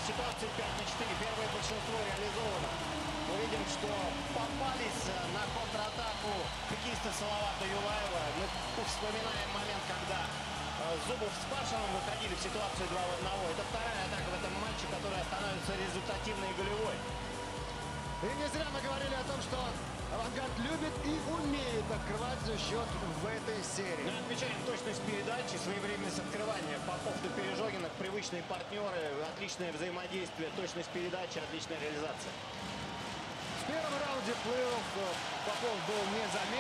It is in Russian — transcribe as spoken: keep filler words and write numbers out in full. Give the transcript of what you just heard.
ситуации пять на четыре. Первое большинство реализовано. Мы видим, что попались на контратаку хоккеиста Салавата Юлаева. Мы вспоминаем момент, когда Зубов с Пашиным выходили в ситуацию два в одного. Это вторая атака в этом матче, которая становится результативной и голевой. И не зря мы говорили о том, что «Авангард» любит и умеет открывать счет в этой серии. Мы отмечаем точность передачи, своевременность открывания. Попов и Пережогин, привычные партнеры, отличное взаимодействие, точность передачи, отличная реализация. В первом раунде плей-офф Попов был незаметен.